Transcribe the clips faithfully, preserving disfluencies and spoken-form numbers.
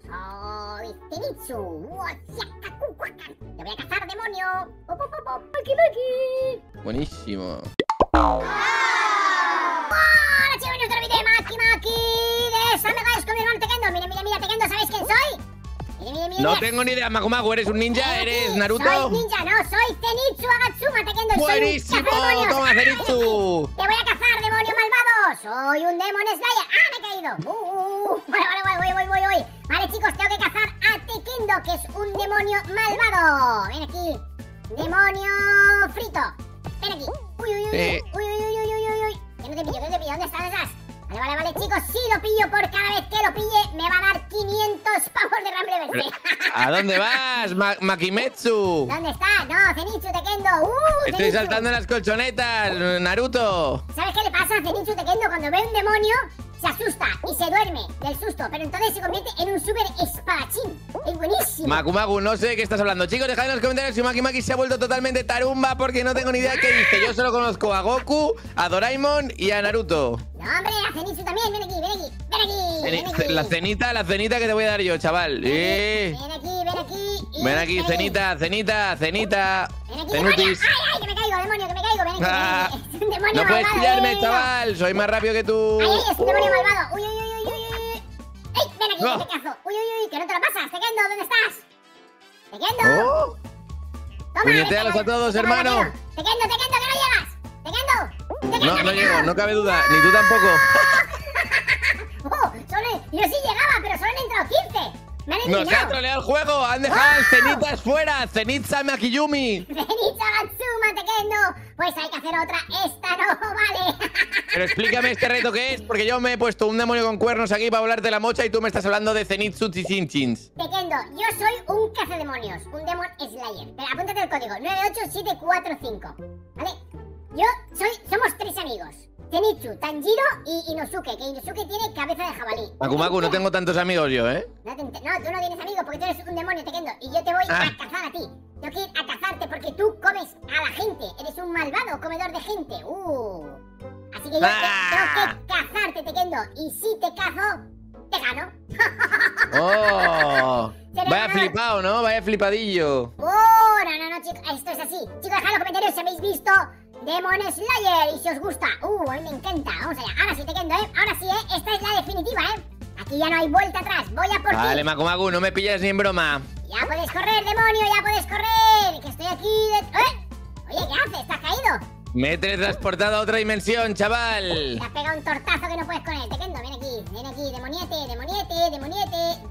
Soy Zenitsu. Te voy a cazar, demonio. Maki, Maki. Buenísimo. Hola chicos, nuestro vídeo de Maki Maki de Samegáis con mi hermano Tekendo. Mira, mira, mira, Tekendo, ¿sabéis quién soy? Mira, mira, mira. No tengo ni idea, Maku Maku, ¿eres un ninja? ¿Eres Naruto? Soy ninja, no, soy Zenitsu Agatsuma, Tekendo. Buenísimo, toma Zenitsu. Te voy a cazar, demonio malvado. Soy un Demon Slayer. Ah, me he caído. Uh, uh, vale, vale, voy, voy, voy, voy. Vale, chicos, tengo que cazar a Tekendo, que es un demonio malvado. Ven aquí. Demonio frito. Ven aquí. Uy, uy, uy, Eh. uy, uy, uy, uy, uy, uy, uy. Que no te pillo, que no te pillo. ¿Dónde estás? ¿Dónde estás? Vale, vale, vale, chicos, si lo pillo por cada vez que lo pille, me va a dar quinientos pavos de Ramble Verde. ¿A dónde vas, Ma Makimetsu? ¿Dónde está? No, Zenitsu, Tekendo. Uh, Estoy Zenitsu. saltando en las colchonetas, Naruto. ¿Sabes qué le pasa a Zenitsu Tekendo? Cuando ve un demonio, se asusta y se duerme del susto, pero entonces se convierte en un super espadachín. Es buenísimo. Maku Maku, no sé de qué estás hablando. Chicos, dejad en los comentarios si Maki Maki se ha vuelto totalmente tarumba porque no tengo ni idea de qué dice. Yo solo conozco a Goku, a Doraemon y a Naruto. No, hombre, a Zenitsu también. Ven aquí, ven aquí, ven aquí, ven aquí. La cenita, la cenita que te voy a dar yo, chaval. Eh. Ven aquí, ven aquí. y Ven aquí, cenita, cenita, cenita. Ven aquí, Cenutis. demonio. Ay, ay, que me caigo, demonio, que me caigo. Ven aquí, Ah, ven aquí. Es un demonio no puedes malvado, pillarme, eh. chaval. Soy más rápido que tú. Ay, ay, es un demonio malvado. Uy, uy, uy, uy, uy, uy. ¡Ey, ven aquí, No. que te cazo! Uy, uy, uy, que no te lo pasas. Tekendo, ¿dónde estás? Tekendo. Oh. Toma, Puñetealos vete, a todos, toma, hermano. Tekendo, Tekendo, Tekendo, que no llegas. Tekendo. No, no llego, no cabe duda. Ni tú tampoco. Oh, solo, yo sí llegaba, pero solo han entrado quince. Me han Nos ha eliminado. troleado el juego. Han dejado a las cenitas fuera. Zenitsa Makiyumi. Zenitsu Agatsuma, Tekendo. Pues hay que hacer otra. Esta no vale. Pero explícame este reto que es, porque yo me he puesto un demonio con cuernos aquí para hablarte la mocha y tú me estás hablando de Zenitsu Tzichinchins. Tekendo, yo soy un cazademonios, un Demon Slayer. Pero apúntate el código, nueve ocho siete cuatro cinco. ¿Vale? Yo soy, somos tres amigos. Zenitsu, Tanjiro y Inosuke, que Inosuke tiene cabeza de jabalí. Maku Maku, no tengo tantos amigos yo, ¿eh? No, te ent- no, tú no tienes amigos porque tú eres un demonio, Tekendo. Y yo te voy Ah. a cazar a ti. Tengo que ir a cazarte porque tú comes a la gente. Eres un malvado comedor de gente. Uh. Así que yo te- Ah. tengo que cazarte, Tekendo. Y si te cazo, te gano. Oh. Seré Vaya ganador. flipado, ¿no? Vaya flipadillo. Oh, no, no, no, chicos. Esto es así. Chicos, dejad en los comentarios si habéis visto Demon Slayer y si os gusta. Uh, a mí me encanta. Vamos allá. Ahora sí, Tekendo, ¿eh? Ahora sí, ¿eh? Esta es la definitiva, ¿eh? Aquí ya no hay vuelta atrás. Voy a por Vale, ti. Maku Maku, no me pillas ni en broma. Ya puedes correr, demonio, ya puedes correr. Que estoy aquí de... ¿Eh? Oye, ¿qué haces? ¿Te has caído? Me he teletransportado a otra dimensión, chaval. Te has pegado un tortazo que no puedes con él. Tekendo, ven aquí, ven aquí, demoniete, demoniete, demoniete.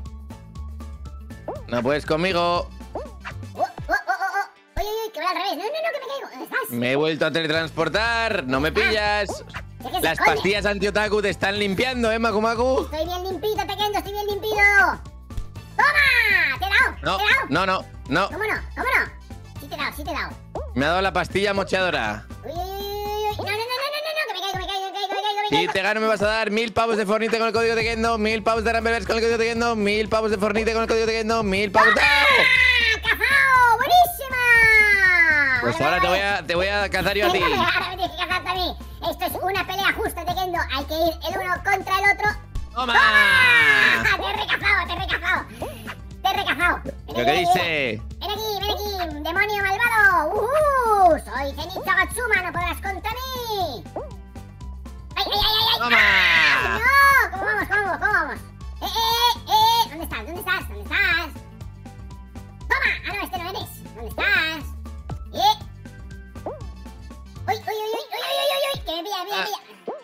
No puedes conmigo. Oh, oh, oh, oh, oh. Oye, oye, que voy al revés. No, no, no, que me caigo. ¿Dónde estás? Me he vuelto a teletransportar. No me pillas. Es que se Las esconde. pastillas anti-otaku te están limpiando, ¿eh, Maku Maku? Estoy bien limpito, Tekendo, estoy bien limpito. ¡Toma! ¿Te he dado? No, ¿Te he dado? no, no, no. ¿Cómo no? ¿Cómo no? Sí te he dado, sí te he dado. Me ha dado la pastilla mocheadora. Uy, uy, uy, uy, uy. No, no, no, no, no, no, que me caigo, me caigo, me caigo, me caigo, me Si caigo. te gano me vas a dar mil pavos de Fornite con el código Tekendo, mil pavos de Ramblers con el código Tekendo, mil pavos de Fornite con el código Tekendo, mil pavos de... ¡Ah! ¡Cazao! ¡Buenísima! Pues Vale, ahora te vale. voy a, te voy a cazar yo a ti. Ahora me tienes que cazarte a mí. Esto es una pelea justa, Tekendo. Hay que ir el uno contra el otro. ¡Toma! ¡Ah! Te he recazado, te he recazado. Te he recazado. Ven ¿Lo aquí, que ven dice? Ven aquí, ven aquí, demonio malvado. ¡Uh! Soy Zenitsu Agatsuma, no podrás contra mí. ¡Ay, ay, ay, ay! ay. ¡Toma! ¡Ah! ¡No! ¿Cómo vamos, cómo vamos, cómo vamos? ¡Eh, eh, eh! ¿Dónde estás, dónde estás, dónde estás? ¡Toma! Ah, no, este no eres. ¿Dónde estás? ¡Eh! ¡Uy, uy, uy, uy, uy, uy, uy, uy! ¡Que me pilla, me pilla, me pilla!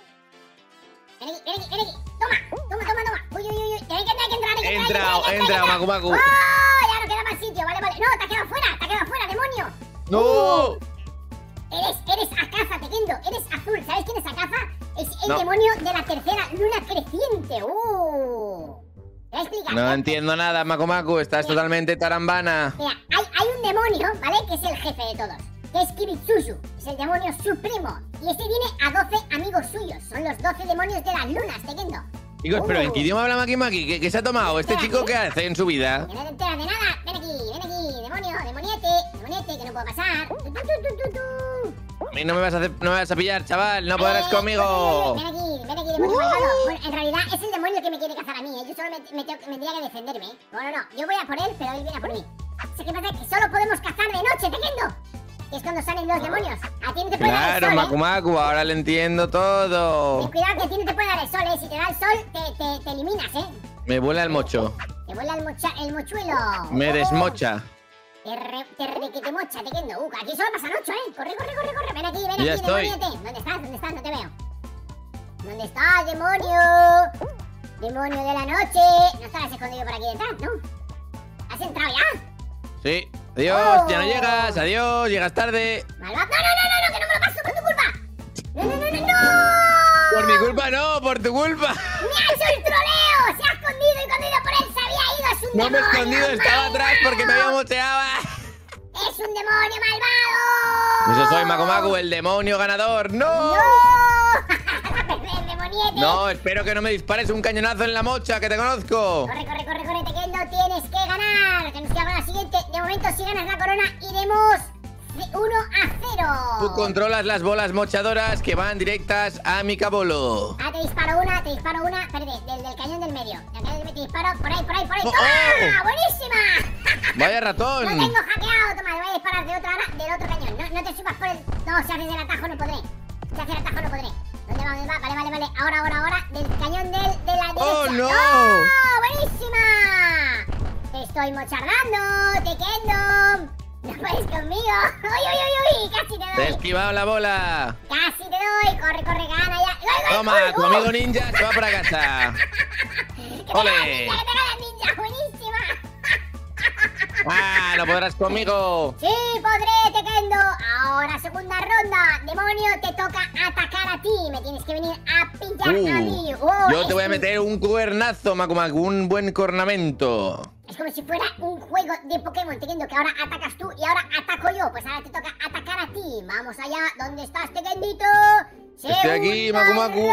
Ven aquí, ven aquí, ven aquí. Toma, toma, toma, toma. Uy, uy, uy, uy. Que hay que entrar, hay que entrar, hay que He entrar. entrado, hay que he entrar, entrado, hay que Maku Maku. entrar. ¡Oh! Ya no queda más sitio, vale, vale. No, te has quedado fuera, te has quedado fuera, demonio. ¡No! Eres, eres Akaza, Tekendo, eres azul. ¿Sabes quién es Akaza? Es el No. demonio de la tercera luna creciente. ¡Uh! Te voy a explicar. No ¿eh? entiendo nada, Maku Maku, estás totalmente tarambana. Mira, hay, hay un demonio, ¿vale? Que es el jefe de todos. Que es Kibitsuzu. Es el demonio supremo. Y este tiene a doce amigos suyos. Son los doce demonios de las lunas, Tekendo. Chicos, pero ¿en qué idioma habla Maki Maki? ¿Qué, qué se ha tomado? ¿Este chico qué hace en su vida? Que no te enteras de nada. Ven aquí, ven aquí, demonio, demoniete, demoniete, que no puedo pasar. Tu, tu, tu, tu, tu, tu. A mí no me vas a, hacer, no me vas a pillar, chaval, no podrás Eh, conmigo. Ven aquí, ven aquí, demonio malvado. Bueno, en realidad es el demonio que me quiere cazar a mí, ¿eh? Yo solo me, me, tengo- me tendría que defenderme, ¿eh? No, no, no, yo voy a por él, pero él viene a por mí. Sé que pasa que solo podemos cazar de noche, Tequendo. Que es cuando salen los demonios. A ti no te puede dar el Claro, sol, Macu ¿eh? Macu, ahora le entiendo todo. Ten cuidado que a ti no te puede dar el sol, ¿eh? Si te da el sol, te, te, te eliminas, ¿eh? Me vuela el mocho. Te vuela el, mocha, el mochuelo. Me Oh, desmocha. Te, re, te requete mocha, Tequendo. Uh, aquí solo pasan ocho, ¿eh? Corre, corre, corre, corre. Ven aquí, ven Ya aquí, estoy. demoniete. ¿Dónde estás? ¿Dónde estás? No te veo. ¿Dónde estás, demonio? Demonio de la noche. No estarás escondido por aquí detrás, ¿no? ¿Has entrado ya? Sí. Adiós, Oh. ya no llegas. Adiós, llegas tarde. Malvado. No, no, no, no, no, que no me lo paso por tu culpa. No, no, no, no, no. Por mi culpa no, por tu culpa. ¡Me ha hecho el troleo! ¡Se ha escondido y cuando he ido por él se había ido! ¡Es un No me he demonio! escondido, estaba malvado! atrás porque me había mocheado. ¡Es un demonio malvado! Eso soy, Macu Macu, el demonio ganador. ¡No! ¡No! ¡El demoniete! No, espero que no me dispares un cañonazo en la mocha, que te conozco. Corre, corre, corre, corre, Tequendo, tienes que ganar. Tenemos que ir a la siguiente. De momento, si ganas la corona, iremos de uno a cero. Tú controlas las bolas mochadoras que van directas a mi cabolo. Ah, te disparo una, te disparo una. Espérate, del, del cañón del medio. Del cañón del medio te disparo por ahí, por ahí, por ahí. Oh, ¡Toma! oh. ¡Buenísima! Vaya Lo ratón. tengo hackeado, toma, le voy a disparar de otra ara- del otro cañón. No, no te subas por el. No, si haces el atajo no podré. Si haces el atajo no podré. ¿Dónde va? ¿Dónde va? Vale, vale, vale. Ahora, ahora, ahora. Del cañón del, de la derecha. ¡Oh, no! ¡Buenísima! Te estoy mochardando, Tequendo. No puedes conmigo. ¡Uy, uy, uy, uy! Casi te Te he doy. esquivado la bola. Casi te doy. Corre, corre, gana ya. ¡Uy, uy, Toma, uy, tu uy! amigo ninja se va para casa. ¡Que te ¡Ole! gana ninja, que te gana ninja! ¡Buenísima! Ah, no podrás conmigo. Sí, podré, Tequendo. Ahora, segunda ronda. Demonio, te toca atacar a ti. Me tienes que venir a pillar a mí. Uh, Oh, yo te es voy a un- meter un cuernazo, Macu Macu, un buen cornamento. Es como si fuera un juego de Pokémon, Tequendo, que ahora atacas tú y ahora ataco yo. Pues ahora te toca atacar a ti. Vamos allá. ¿Dónde estás, Tequendito? Estoy aquí, Segunda Macu Macu.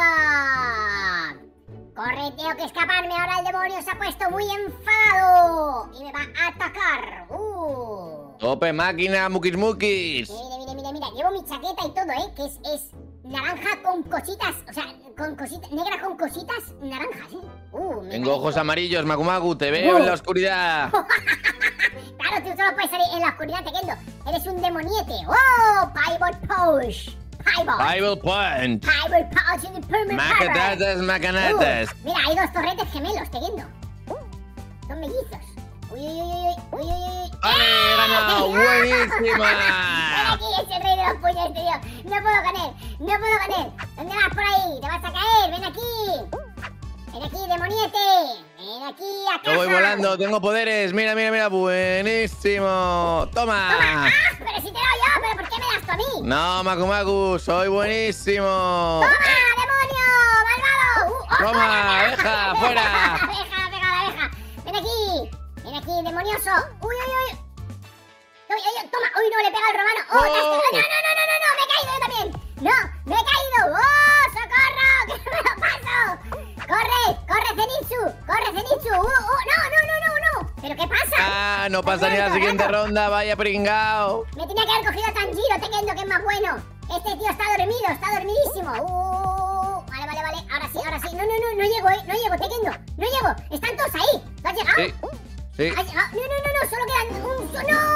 ronda. Corre, tengo que escaparme. Ahora el demonio se ha puesto muy enfadado y me va a atacar. Uh. Tope máquina, mukis mukis. Mira, mira, mira, mira, llevo mi chaqueta y todo, ¿eh? Que es, es naranja con cositas, o sea, con cositas, negra con cositas naranjas, ¿eh? Uh, me Tengo parece- ojos amarillos, Macu Macu, te veo en la oscuridad. Claro, tú solo puedes salir en la oscuridad, Tequendo. Eres un demoniete. ¡Oh! Pivot Push. Pivot. Bible Point. Pivot Push in the permanent Macatatas, macanatas. Uh, mira, hay dos torretes gemelos, Tequendo. Son mellizos. Uy, uy, uy, uy, uy, uy, uy. ¡Ale, he ganado! ¡Ah! ¡Buenísima! Ven aquí, es el rey de los puños, este tío. No puedo con él, no puedo con él. ¿Dónde vas por ahí? Te vas a caer, ven aquí. Ven aquí, demoniete. Ven aquí a casa. Yo voy volando, tengo poderes. Mira, mira, mira. Buenísimo. Toma. Toma. ¡Ah! Pero si te doy yo, pero ¿por qué me das tú a mí? No, Macu Macu, soy buenísimo. ¡Toma, demonio! ¡Malvado! Uh, oh, Toma, oh, abeja, fuera. Abeja, pega la abeja. Ven aquí. Ven aquí, demonioso. Uy, uy, uy. Uy, uy, uy, toma. Uy, no, le pega al romano. Oh, te has Oh. pegado. No, no, no, no, no, no. Me he caído yo también. No, me he caído. ¡Oh, socorro! ¡Que me lo paso! ¡Corre! ¡Corre, Zenitsu! ¡Corre, Zenitsu! ¡Uh, uh! ¡No, no, no, no, no! ¿Pero qué pasa? Ah, no pasa ni la siguiente ronda, vaya pringao. Me tenía que haber cogido a Tanjiro, Tequendo, que es más bueno. Este tío está dormido, está dormidísimo. Uh, vale, vale, vale. Ahora sí, ahora sí. No, no, no, no llego, eh. No llego, Tequendo. No llego. Están todos ahí. ¿Tú has llegado? Sí, sí. ¿Has llegado? No, no, no, no. Solo quedan un... so- ¡No!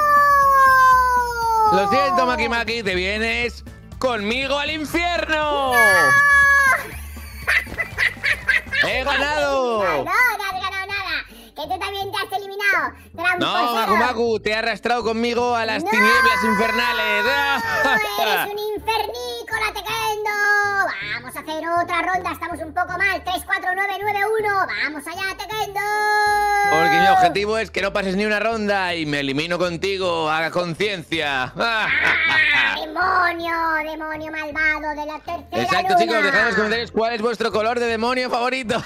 Lo siento, Maki Maki, te vienes conmigo al infierno. ¡He ganado! No, no has ganado nada. Que tú también te has eliminado. No, Tramposero. Maku Maku, te he arrastrado conmigo a las ¡No! tinieblas infernales. ¡Eres un infernícola, Tequendo! Vamos a hacer otra ronda. Estamos un poco mal. tres, cuatro, nueve, nueve, uno. Vamos allá, Tequendo. Porque mi objetivo es que no pases ni una ronda y me elimino contigo a conciencia. ¡Ah! ¡Demonio! ¡Demonio malvado de la tercera Exacto, luna! chicos, dejad en los comentarios cuál es vuestro color de demonio favorito.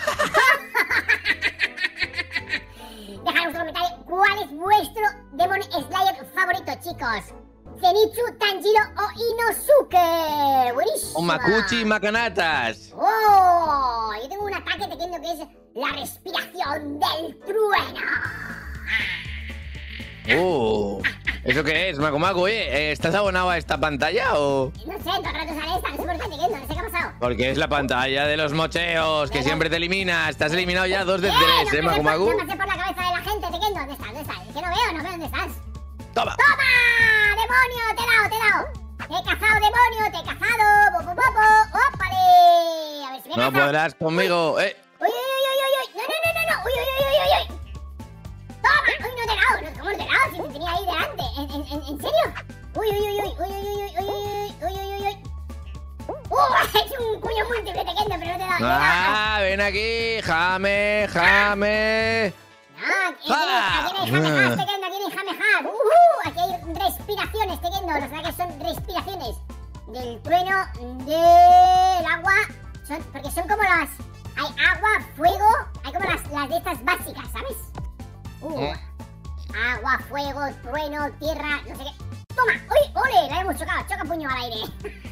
Dejad en los comentarios cuál es vuestro Demon Slayer favorito, chicos. Zenitsu, Tanjiro o Inosuke. Buenísimo. O Makuchi y Macanatas. ¡Oh! Yo tengo un ataque pequeño que es la respiración del trueno. Oh. ¿Eso qué es, Macumacu? Eh, ¿estás abonado a esta pantalla o...? No sé, todo el rato sale esta, no sé por qué, Tequendo, no sé qué ha pasado. Porque es la pantalla de los mocheos, que Pero- siempre te elimina. Estás eliminado ya dos de ¡Eh! tres, no ¿eh, pases por- Macumacu? No pasé por la cabeza de la gente, Tequendo. ¿Dónde estás? ¿Dónde estás? Es que no veo, no veo dónde estás. ¡Toma! ¡Toma! ¡Demonio! ¡Te he dado, te he dado! ¡Te he cazado, demonio! ¡Te he cazado! ¡Popo, popo! ¡Ópale! A ver si me No cazas. podrás conmigo, eh. ¡Uy, uy, uy, uy, uy! ¡No, no, no, no, no! ¡Uy, uy, uy, uy, uy, uy! ¡Toma! ¡Uy, no te he dado! No, ¿cómo no te he dado? Si te tenía ahí delante. ¿En, en, en, en serio? ¡Uy, uy, uy, uy! ¡Uy, uy, uy, uy, uy, uy, uy, uy, uy! ¡Uh! Es un cuño múltiple, Tequendo, pero no te he dado. no te he dado. Ah, ven aquí, jame, jame. No, aquí ¡Hala! hay jamejas, Tequendo, aquí hay jamejas. ¡Uhú! Aquí hay respiraciones, Tequendo. Los ataques son respiraciones del trueno, del agua. Son, porque son como las... Hay agua, fuego, hay como las, las de estas básicas, ¿sabes? Uh, ¿Eh? agua, fuego, trueno, tierra, no sé qué. ¡Toma! ¡Uy! ¡Ole! La hemos chocado, choca puño al aire.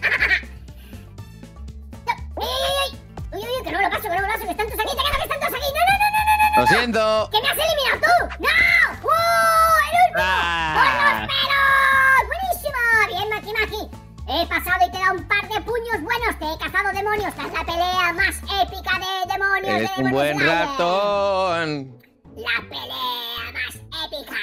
¡Uy, uy, uy! ¡Uy, uy, uy! Que no me lo paso, que no me lo paso, que están todos aquí, Tequendo, que están todos aquí. ¡No, no, no, no, no, no! Lo siento. ¡Que me has eliminado tú! ¡No! ¡Uh! ¡El último! Ah. ¡Por los pelos! ¡Buenísimo! Bien, Maki Maki. He pasado y te he dado un par de puños buenos. Te he cazado demonios. Esta es la pelea más épica de demonios. Es de un Demonios buen Slayer. ratón. La pelea más épica.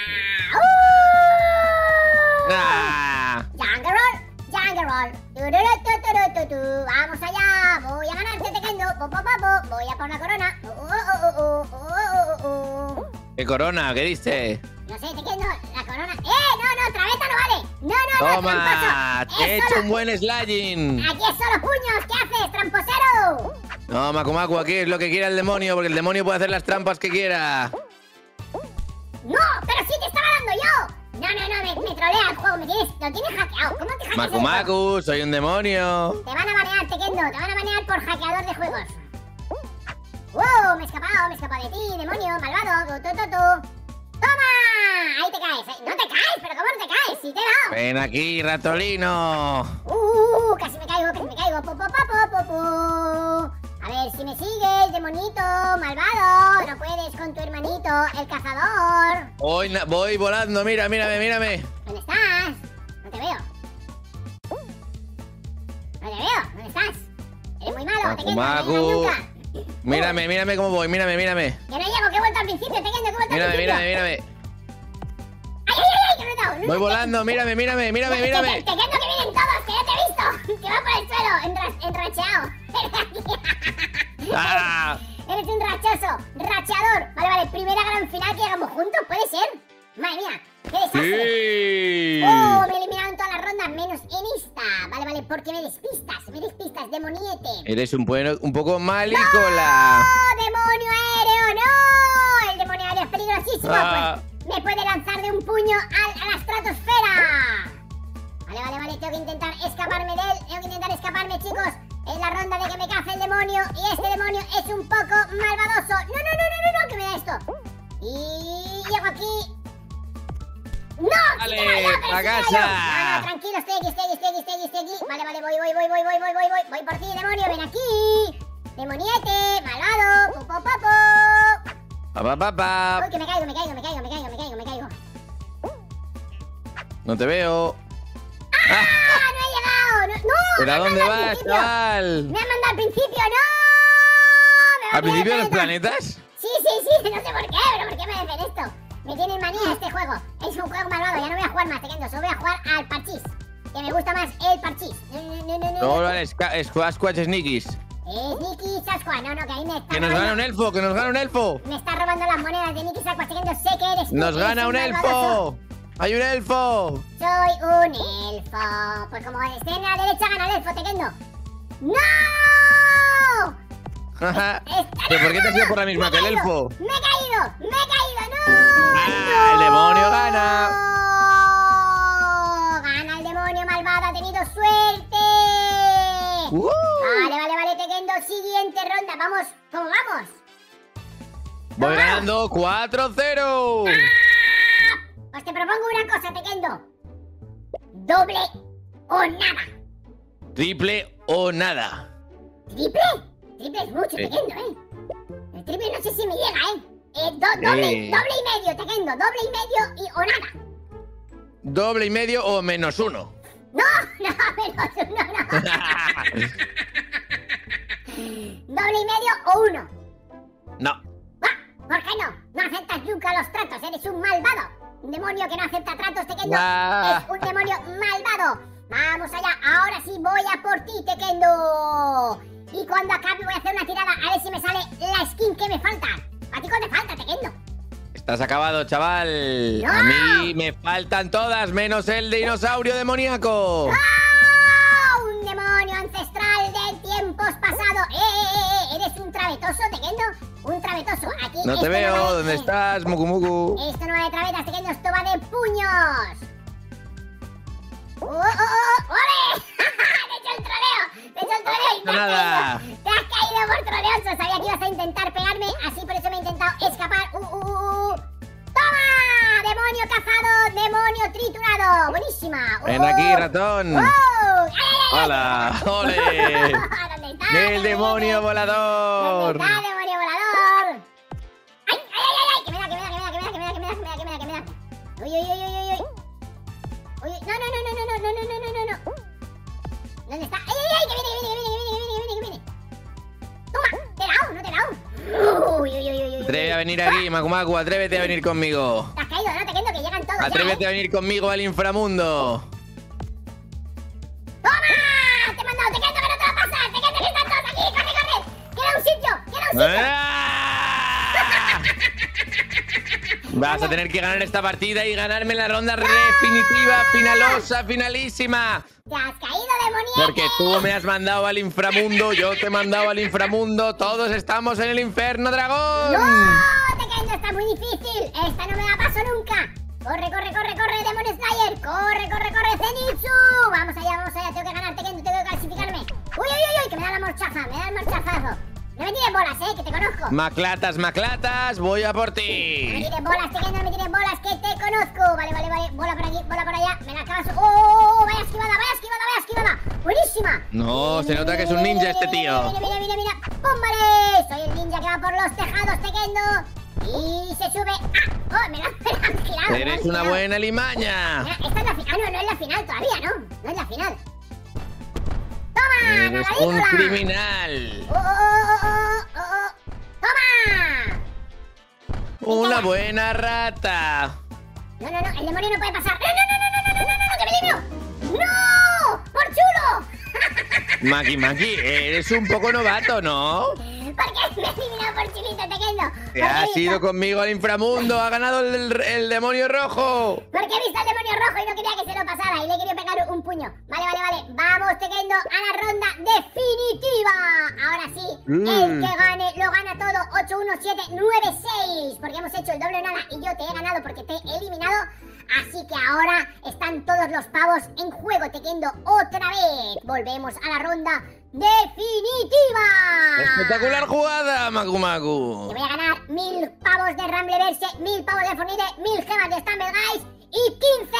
¡Uh! Ah. Jungle Roll, Jungle Roll. Tururu, tu, turu, tu, tu. Vamos allá. Voy a ganarte, Tequendo. Po, po, po, po. Voy a por la corona. Uh, uh, uh, uh, uh, uh, uh, uh. ¿Qué corona? ¿Qué dice? No sé, Tequendo, la corona. ¡Eh! No, no, traveta no vale. No, no, no, Toma, tramposo. te he Es hecho solo- un buen sliding. Aquí es solo puños. ¿Qué haces, tramposero? No, Macumacu, aquí es lo que quiera el demonio, porque el demonio puede hacer las trampas que quiera. No, pero sí te estaba dando yo. No, no, no, me, me trolea el juego. Me tienes, lo tienes hackeado. ¿Cómo te hackeas esto? Macumacu, soy un demonio. Te van a banear, Tequendo. Te van a banear por hackeador de juegos. ¡Wow! Me he escapado, me he escapado de ti, demonio, malvado. Tu, tu, tu, tu. ¡Toma! Ahí te caes. ahí- No te caes, pero ¿cómo no te caes? Si te he dado. Ven aquí, ratolino. Uh, casi me caigo, casi me caigo. Po, po, po, po, po, po. A ver si me sigues, demonito, malvado. No puedes con tu hermanito, el cazador. Voy, na- voy volando, mira, mírame, mírame. ¿Dónde estás? No te veo. No te veo. ¿Dónde estás? Eres muy malo, Tequendo. No Macu. llegas nunca. Mírame, mírame cómo voy, mírame, mírame. Que no llego, que he vuelto al principio, Tequendo, que he vuelto al Mírame, principio. mírame, mírame. ¡Ay, ay, ay! Que no he dado. No, Voy no, volando, mírame, mírame, mírame, Te- mírame. Te, te quedo que vienen todos, que ya te he visto. Que va por el suelo, enra- enracheado. ¡Ah! Eres un rachoso, racheador. Vale, vale, primera gran final que hagamos juntos, ¿puede ser? Madre mía, qué desastre. ¡Sí! Oh, me eliminaron todas las rondas menos en esta. Vale, vale, porque me despistas, me despistas, demoniete. Eres un, bueno, un poco malícola. ¡No, demonio aéreo, no! El demonio aéreo es peligrosísimo, Ah. pues me puede lanzar de un puño al- a la estratosfera. Vale, vale, vale, tengo que intentar escaparme de él. Tengo que intentar escaparme, chicos. Es la ronda de que me cace el demonio. Y este demonio es un poco malvadoso. No, no, no, no, no, no, que me da esto. Y llego aquí. ¡No! Vale, sí que me da, pero sí pa' que me da casa. yo. No, no, tranquilo, estoy aquí, estoy aquí, estoy aquí, estoy aquí, estoy aquí. Vale, vale, voy, voy, voy, voy, voy, voy, voy, voy. Voy por ti, demonio, ven aquí. Demoniete, malvado. Po, po, po, po. Pa, pa, pa, pa. Uy, que me caigo, me caigo, me caigo, me caigo, me caigo, me caigo. No te veo. ¡Ah! ¡No he llegado! ¡No! no ¿Pero me a han dónde mandado al vas, principio. chaval? ¡Me han mandado al principio! ¡No! Me ¿Al van a principio de tirar los el planeta. planetas? Sí, sí, sí, no sé por qué, pero ¿por qué me hacen esto? Me tienen manía este juego. Es un juego malvado, ya no voy a jugar más, Tequendo, solo voy a jugar al parchís. Que me gusta más el parchís. No, no, no, no, no. No, vale, Squash Sneakies. Es Nicky Sasquatch, no, no, que ahí me está Que nos gana un elfo, que nos gana un elfo. Me está robando las monedas de Nicky Sasquatch, Tequendo, sé que eres tú. Nos eres gana un malvadoso. elfo. ¡Hay un elfo! Soy un elfo. Pues como esté en la derecha, gana el elfo, Tequendo. ¡No! Está- ¿Pero por qué te has ido por la misma Me que he el caído, elfo? ¡Me he caído! ¡Me he caído! ¡No! ¡Ah, el demonio gana! ¡No! ¡Gana el demonio malvado! ¡Ha tenido suerte! ¡Uh! Vale, vale, vale, Tequendo. Siguiente ronda. Vamos, ¿cómo vamos? Voy ganando cuatro cero. Pues te propongo una cosa, Tequendo. Doble o nada. Triple o nada. ¿Triple? Triple es mucho, Sí. Tequendo, ¿eh? El triple no sé si me llega, ¿eh? Eh, do- doble, Sí. doble y medio, Tequendo. Doble y medio y o nada. doble y medio o menos uno. ¡No! ¡No! ¡Menos uno, no! ¿Doble y medio o uno? No. Ah, ¿por qué no? No aceptas nunca los tratos, eres un malvado. Un demonio que no acepta tratos, Tequendo. Ah. Es un demonio malvado. Vamos allá, ahora sí voy a por ti, Tequendo. Y cuando acabe voy a hacer una tirada a ver si me sale la skin que me falta. ¿A ti cuál te falta, Tequendo? Estás acabado, chaval. ¡No! A mí me faltan todas, menos el dinosaurio demoníaco. ¡Oh! Un demonio ancestral de tiempos pasados. ¡Eh, eh, eh! ¿Eres un travetoso, Tequendo? Un travetoso. Aquí No te esto veo. va de- ¿Dónde estás, Muku Muku? Esto no va de travetas, Tequendo, esto va de puños. ¡Oh, oh, oh! ¡Ole! ¡Te he hecho el troleo! ¡Te he hecho el troleo y te has Nada. caído! ¡Te has caído por troleoso! Sabía que ibas a intentar pegarme, así por eso me he intentado escapar. ¡Uh, uh, uh! uh. ¡Toma! ¡Demonio cazado! ¡Demonio triturado! ¡Buenísima! ¡Uh! Ven aquí, ratón. ¡Oh! ¡Ay, ay, ay! ¡Hola! ¡Ole! ¿Dónde está? ¡El demonio volador! ¿Dónde está, demonio volador? ¡Ay, ay, ay, ay! ay! ¡Que me da, que me da, que me da, que me da, que me da, que me da, que me da, que me da, que me da! ¡Uy, uy, uy, uy, uy! ¡Uy! ¡No, no, no, no, no, no, no, no, no, no, no! ¿Dónde está? ¡Ay, ay, ay! ¡Que viene, que viene, que viene, que viene, que viene, que viene! ¡Toma! ¡Te he dado, no te he dado! ¡Uy, uy, uy, uy, uy! Atrévete a venir aquí, Maku Maku. Atrévete a venir conmigo. Te has caído, ¿no? Te quento que llegan todos Atrévete ya, a ¿eh? venir conmigo al inframundo. ¡Toma! ¡Te he mandado! ¡Te quento que no te va a pasar! ¡Te quento que están todos aquí! ¡Corre, corre! ¡Queda un sitio! ¡Queda un sitio! ¡Ah! Vas a tener que ganar esta partida y ganarme la ronda definitiva, finalosa, finalísima. ¡Te has caído, demoníaco! Porque tú me has mandado al inframundo, yo te he mandado al inframundo, todos estamos en el infierno, dragón. ¡No! Te quento, está muy difícil. Esta no me la paso nunca. Corre, corre, corre, corre, Demon Slayer. Corre, corre, corre, Zenitsu. Vamos allá, vamos allá. Tengo que ganar, Tequendo, tengo que clasificarme. Uy, uy, uy, uy, que me da la morchaza, me da el morchazazo. No me tires bolas, eh, que te conozco. Maclatas, maclatas, voy a por No me ti. tires bolas, Tequendo, no me tires bolas, que te conozco. Vale, vale, vale. Bola por aquí, bola por allá. Me la acabas. ¡Oh, oh, oh! Vaya esquivada, vaya esquivada, vaya esquivada. Buenísima. No, se nota que es un ninja este tío. Mira, mira, mira, mira. ¡Pum, vale! Soy el ninja que va por los tejados, Tequendo. Y se sube. ¡Ah! ¡Oh, me la, me la han girado! me la Eres han una girado. buena limaña. Mira, esta es la final. Ah, no, no es la final todavía, ¿no? No es la final. ¡Toma, Eres un navarícola! criminal. ¡Oh, oh, oh, oh, oh, oh! ¡Toma! Una buena rata. No, no, no, el demonio no puede pasar. ¡No, no, no, no, no, no, no, no, no, que me elimino! ¡No! ¡Por chulo! Maki Maki, eres un poco novato, ¿no? ¿Por qué me he eliminado por chulito, Tequendo? Te has ido conmigo al inframundo, ha ganado el, el demonio rojo. Porque he visto al demonio rojo y no quería que se lo pasara y le he querido pegar un puño. Vale, vale, vale. Vamos, Tequendo, a la ronda definitiva. Ahora sí, Mm. el que gane lo gana todo. ocho uno siete nueve seis. Porque hemos hecho el doble o nada y yo te he ganado porque te he eliminado. Así que ahora están todos los pavos en juego, Tequendo. Otra vez. Volvemos a la ronda definitiva. Espectacular jugada, Maku Maku. Te voy a ganar mil pavos de Rambleverse, mil pavos de Fornite, mil gemas de Stumble Guys y quince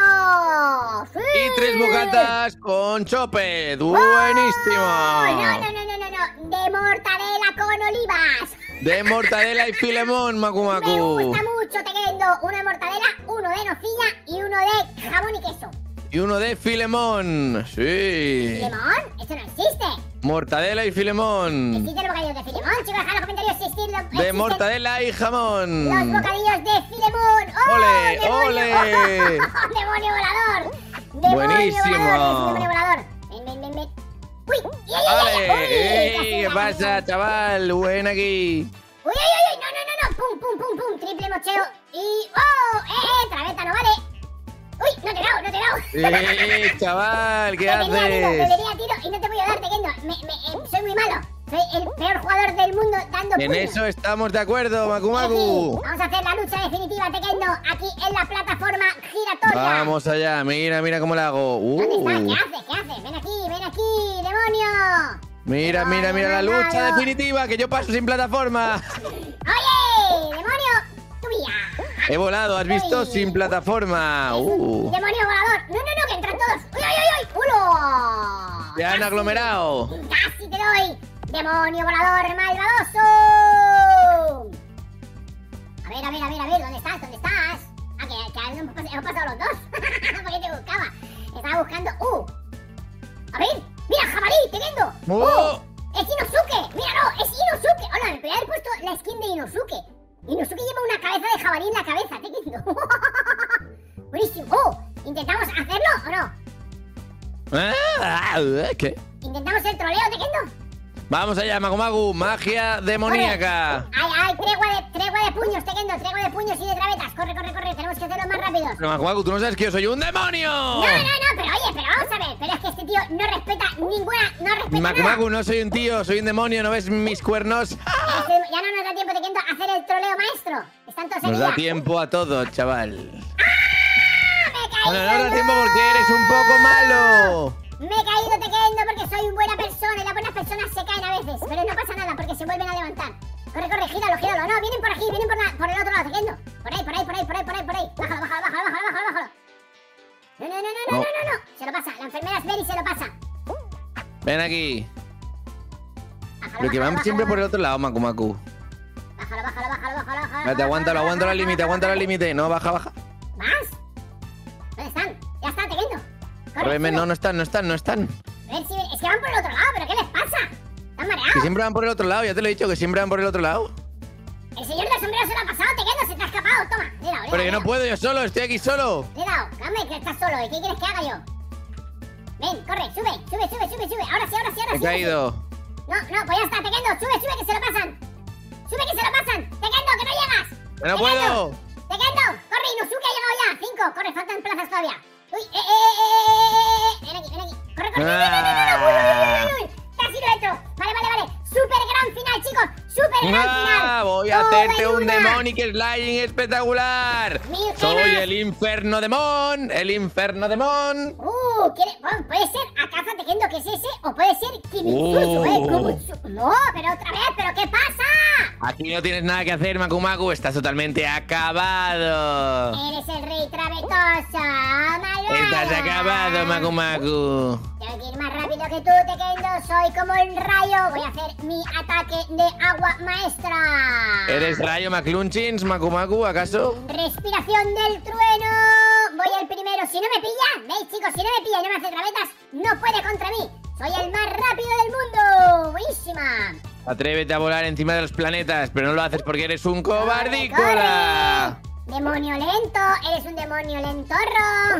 euros. ¡Sí! Y tres bocatas con Chopet. ¡Oh! Buenísimo. No, no, no, no, no, no. De mortadela con olivas. De mortadela y filemón, Maku Me Maku. gusta mucho, Tequendo. Uno de mortadela, uno de nocilla y uno de jamón y queso. Y uno de filemón. Sí. ¿Filemón? Eso no existe. Mortadela y filemón. ¿Existen los bocadillos de Filemón? Chicos, dejad en los comentarios si existen los, De existen mortadela y jamón. los bocadillos de Filemón. ¡Oh, ¡Ole, demonio! ole! ¡Demonio volador! ¡Demonio Buenísimo. volador! ¡Demonio volador! Ven, ven, ven, ven. ¡Uy! ¡Ay, ay, ay! ¡Ale! ¡Uy! ¡Ey! Casi ¿Qué la pasa, gané. chaval? Buen aquí. ¡Uy, ay, ay, ay! ¡No, no, no, no! ¡Pum, pum, pum, pum! Triple mocheo y... ¡Oh! ¡Eh, eh! ¡Traveta no vale! ¡Uy! ¡No te he dado, no te he dado! ¡Eh, chaval! ¿Qué Te venía a tiro, te haces? venía a tiro y no te voy a dar, Tequendo. Me, me, eh, soy muy malo. Soy el peor jugador del mundo dando En puños. eso estamos de acuerdo, Maku Sí, Maku. vamos a hacer la lucha definitiva, Tequendo, aquí en la plataforma giratoria. Vamos allá, mira, mira cómo la hago. ¿Dónde Uh. estás? ¿Qué haces? ¿Qué haces? Ven aquí, ven aquí, demonio. Mira, mira, mira la Demonio lucha malvado. definitiva, que yo paso sin plataforma. Oye, demonio, tuya. He volado, ¿has visto? Uy. Sin plataforma. Uh. Demonio volador. No, no, no, que entran todos. ¡Uy, uy, uy, uy! ¡Ulo! Se han Casi, aglomerado. Casi te doy. Demonio volador malvadoso. A ver, a ver, a ver, a ver, ¿dónde estás? ¿Dónde estás? que, que hemos, pas hemos pasado los dos. ¿Por qué te buscaba? Estaba buscando... ¡Uh! A ver, mira, jabalí, Tekendo. ¡Oh! ¡Uh! ¡Es Inosuke! ¡Mira, no! ¡Es Inosuke! Hola, me podría haber puesto la skin de Inosuke. Inosuke lleva una cabeza de jabalí en la cabeza, Tekendo. Buenísimo. ¡Oh! ¿Intentamos hacerlo o no? Ah, ¿qué? ¿Intentamos el troleo, Tekendo? Vamos allá, Magu Magu, magia demoníaca. Ay, ay, tregua de, tregua de puños, Tekendo, tregua de puños y de travetas. Corre, corre, corre, tenemos que hacerlo más rápido. Pero Magu Magu, tú no sabes que yo soy un demonio. No, no, no, pero oye, pero vamos a ver. Pero es que este tío no respeta ninguna, no respeta Magu nada. Magu, no soy un tío, soy un demonio, ¿no ves mis cuernos? Este, ya no nos da tiempo, Tekendo, a hacer el troleo maestro. Están todos Nos aquí da ya. tiempo a todo, chaval. ¡Ah! ¡Me he caído! Bueno, no da tiempo porque eres un poco malo. Me he caído, Tekendo, porque soy una buena persona y las buenas personas se caen a veces. Pero no pasa nada porque se vuelven a levantar. Corre, corre, gíralo, gíralo. No, vienen por aquí, vienen por, la, por el otro lado, Tekendo. Por ahí, por ahí, por ahí, por ahí, por ahí, por ahí. Bájalo, bájalo, bájalo, bájalo, bájalo, bájalo. No, no, no, no, no, no, no, no. Se lo pasa, la enfermera Sberry se lo pasa. Ven aquí. Bájalo, Pero que bájalo, van siempre bájalo, por el otro lado, Magu Magu. Bájalo, bájalo, bájalo, bájalo, bájalo. Espérate, aguántalo, aguántalo al límite, aguántalo al límite. No, baja, baja. ¿Más? ¿Dónde están? Ya está, Tekendo. Corre, Corre, sube. no, no están, no están, no están. A ver si... Es que van por el otro lado, ¿pero qué les pasa? ¿Están Que mareados? siempre van por el otro lado, ya te lo he dicho, que siempre van por el otro lado. El señor del sombrero se lo ha pasado, Tekendo, se te ha escapado. Toma, le he dado, le he dado, Pero le que he no dado. puedo yo solo, estoy aquí solo. Le he dado, dame que estás solo. ¿Y qué quieres que haga yo? Ven, corre, sube, sube, sube, sube, sube. Ahora sí, ahora sí, ahora He sí. caído. No, no, pues ya está, Tekendo, sube, sube, que se lo pasan. Sube, que se lo pasan. Tekendo, que no llegas. ¡Que no Tekendo, puedo! Tekendo, corre, Inosuke ha llegado ya. Cinco, corre, faltan plazas todavía. Uy, eh, eh, eh, eh, eh, eh. Ven aquí, ven aquí. Corre, corre, no, no, no, no, no. Uy, uy, uy, uy, uy. Casi lo he hecho. Vale, vale, vale. Super gran final, chicos. Super gran final. ¡Ah! Voy a Todo hacerte en un una. Demonic Sliding espectacular. Mil Soy gemas. el Inferno Demon, el Inferno Demon. Uh, ¿quiere? Bueno, puede ser Akaza Tekendo, que es ese, o puede ser Kimitsuzu, Oh. eh, Kumutsu. No, pero otra vez, ¿pero qué pasa? Aquí no tienes nada que hacer, Magu Magu, estás totalmente acabado. Eres el rey travetoso, malvado. Estás acabado, Magu Magu. Tengo que ir más rápido que tú, Tekendo, soy como el rayo. Voy a hacer mi ataque de agua maestra. ¿Eres Rayo McClunchins, Magu Magu, acaso? Respiración del trueno. Voy el primero. Si no me pilla, ¿veis, chicos? Si no me pilla y no me hace travetas, no puede contra mí. Soy el más rápido del mundo. Buenísima. Atrévete a volar encima de los planetas, pero no lo haces porque eres un ¡Corre, cobardícola. corre! Demonio lento. Eres un demonio lentorro.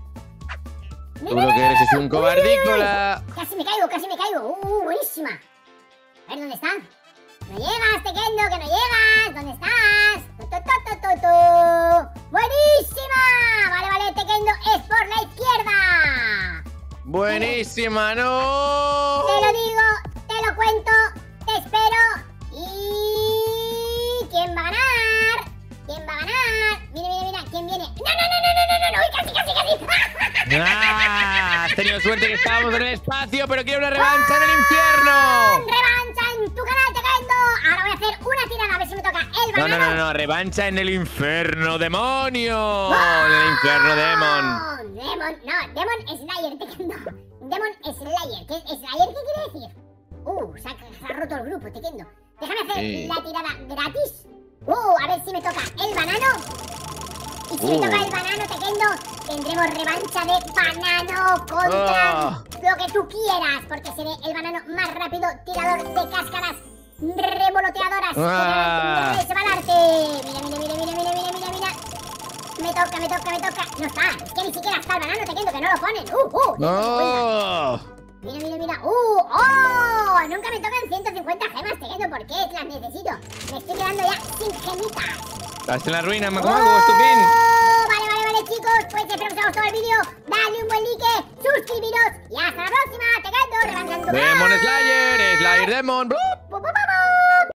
No, Tú lo que eres es un cobardícola. Casi me caigo, casi me caigo. Uh, buenísima. A ver, ¿dónde están? No llegas, Tekendo, que no llegas. ¿Dónde estás? Tu, tu, tu, tu, tu, tu. ¡Buenísima! Vale, vale, Tekendo es por la izquierda. Buenísima, no. Te lo digo, te lo cuento, te espero. ¿Y quién va a ganar? ¿Quién va a ganar? Mira, mira, mira, ¿quién viene? ¡No, no, no, no, no, no, no! ¡Uy, casi, casi, casi! ¡Ah! Has tenido suerte que estábamos en el espacio, pero quiero una revancha en el infierno. ¡Revancha en tu canal, Tekendo! Ahora voy a hacer una tirada a ver si me toca el No, banano. no, no, no, revancha en el infierno demonio. En el infierno demon. Demon, no, Demon Slayer, Tekendo. Demon Slayer. ¿Qué, ¿Slayer qué quiere decir? Uh, se ha, se ha roto el grupo, Tekendo. Déjame hacer Sí. la tirada gratis. Uh, a ver si me toca el banano. Y si Uh. me toca el banano, Tekendo, tendremos revancha de banano contra Oh. lo que tú quieras. Porque seré el banano más rápido tirador de cáscaras revoloteadoras. Ah. Que se va al arte. Mira, mira, mira, mira, mira, mira, mira, mira. Me toca, me toca, me toca. No está, es que ni siquiera está el banano, Tekendo, que no lo ponen. Uh, uh. No. Mira, mira, mira. ¡Uh! ¡Oh! Nunca me tocan ciento cincuenta gemas, Tekendo. ¿Por qué? Las necesito. Me estoy quedando ya sin gemitas. Estás en la ruina, Magu ¡Oh! Magu, estupín. Vale, vale, vale, chicos. Pues espero que os haya gustado el vídeo. Dale un buen like, suscribiros y hasta la próxima, Tekendo. Revancha en tu Demon canal. Slayer, Slayer Demon. ¡Blu!